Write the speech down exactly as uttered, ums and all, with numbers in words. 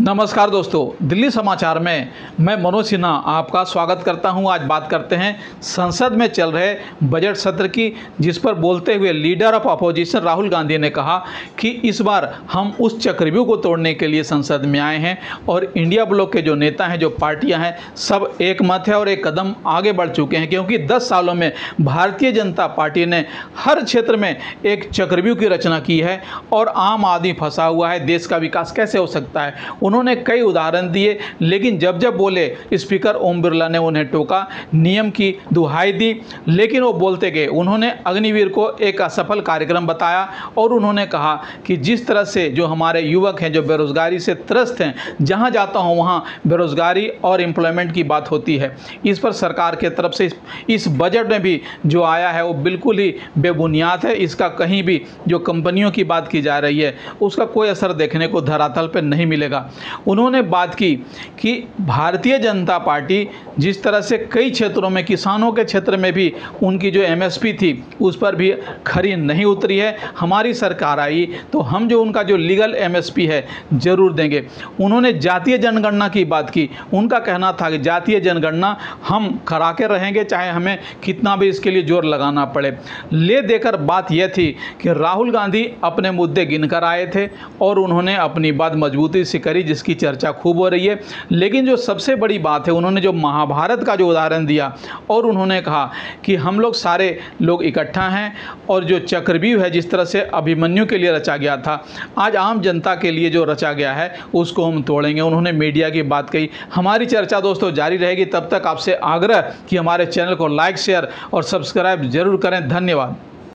नमस्कार दोस्तों, दिल्ली समाचार में मैं मनोज सिन्हा आपका स्वागत करता हूं। आज बात करते हैं संसद में चल रहे बजट सत्र की, जिस पर बोलते हुए leader of opposition Rahul Gandhi ने कहा कि इस बार हम उस चक्रव्यूह को तोड़ने के लिए संसद में आए हैं और इंडिया ब्लॉक के जो नेता हैं, जो पार्टियां हैं, सब एक मत है और एक कदम आगे बढ़ चुके हैं, क्योंकि दस सालों में भारतीय जनता पार्टी ने हर क्षेत्र में एक चक्रव्यूह की रचना की है और आम आदमी फंसा हुआ है। देश का विकास कैसे हो सकता है, उन्होंने कई उदाहरण दिए, लेकिन जब जब बोले स्पीकर ओम बिरला ने उन्हें टोका, नियम की दुहाई दी, लेकिन वो बोलते गए। उन्होंने अग्निवीर को एक असफल कार्यक्रम बताया और उन्होंने कहा कि जिस तरह से जो हमारे युवक हैं, जो बेरोजगारी से त्रस्त हैं, जहां जाता हूं वहां बेरोजगारी और एम्प्लॉयमेंट की बात होती है। इस पर सरकार के तरफ से इस, इस बजट में भी जो आया है वो बिल्कुल ही बेबुनियाद है। इसका कहीं भी जो कंपनियों की बात की जा रही है उसका कोई असर देखने को धरातल पर नहीं मिलेगा। उन्होंने बात की कि भारतीय जनता पार्टी जिस तरह से कई क्षेत्रों में, किसानों के क्षेत्र में भी उनकी जो एमएसपी थी उस पर भी खरी नहीं उतरी है। हमारी सरकार आई तो हम जो उनका जो लीगल एमएसपी है जरूर देंगे। उन्होंने जातीय जनगणना की बात की। उनका कहना था कि जातीय जनगणना हम करा के रहेंगे, चाहे हमें कितना भी इसके लिए जोर लगाना पड़े। ले देकर बात यह थी कि राहुल गांधी अपने मुद्दे गिनकर आए थे और उन्होंने अपनी बात मजबूती से करी, जिसकी चर्चा खूब हो रही है। लेकिन जो सबसे बड़ी बात है, उन्होंने जो महाभारत का जो उदाहरण दिया और उन्होंने कहा कि हम लोग सारे लोग इकट्ठा हैं और जो चक्रव्यूह है जिस तरह से अभिमन्यु के लिए रचा गया था, आज आम जनता के लिए जो रचा गया है उसको हम तोड़ेंगे। उन्होंने मीडिया की बात कही। हमारी चर्चा दोस्तों जारी रहेगी। तब तक आपसे आग्रह कि हमारे चैनल को लाइक, शेयर और सब्सक्राइब जरूर करें। धन्यवाद।